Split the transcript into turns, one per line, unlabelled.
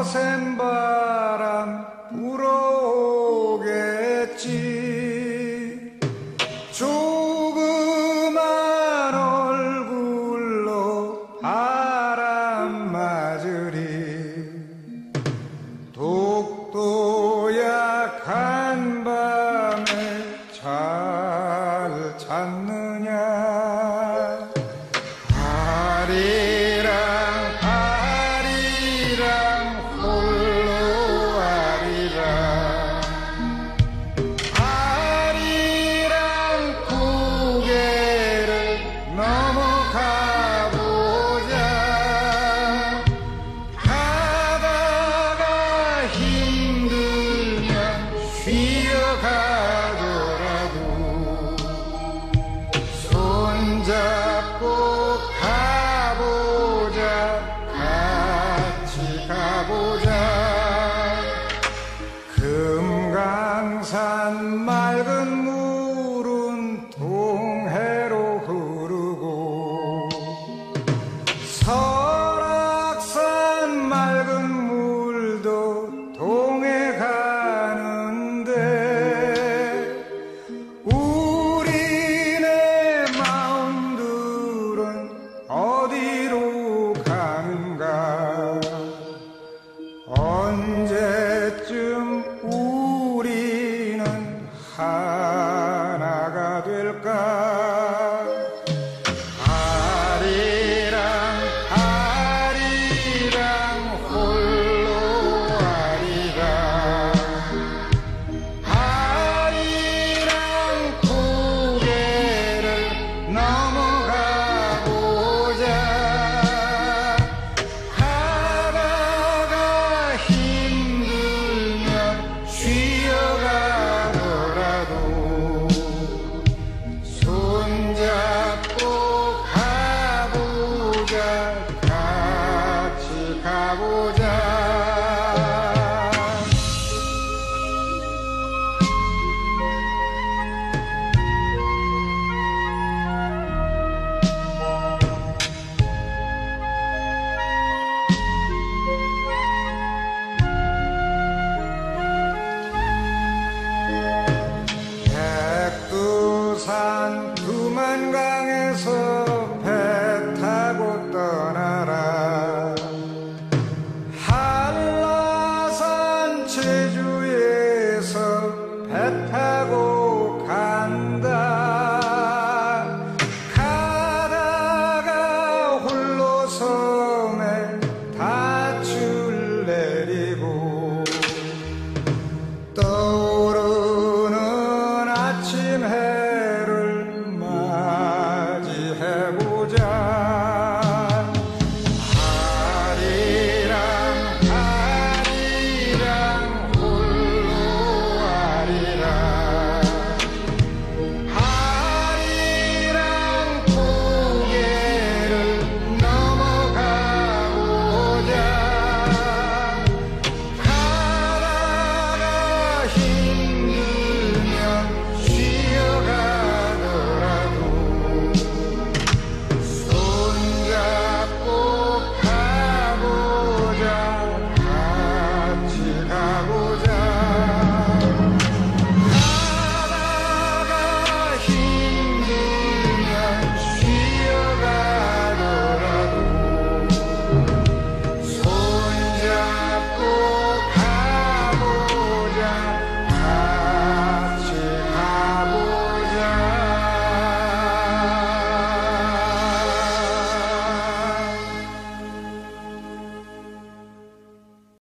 거센바람 불어오겠지. 조그만 얼굴로 바람맞으니 독도 약한 밤에 잘 잤느냐. 아리랑 아리랑 홀로 아리랑 아리랑 고개를 넘어가보자. 가다가 힘들면 쉬어가더라도 손잡고 가보자. 같이 가보자. 금강산 맑은 물은 동해로 흐르고 설악산 맑은 물도 동해가는데 우리네 마음들은 어디로 가는가. 언제쯤 우리는 하나가 될까. 아리랑 아리랑 홀로 아리랑 아리랑 고개를 넘어가보자. 가다가 힘들면 쉬어가더라도 손잡고 가보자. 같이 가보자.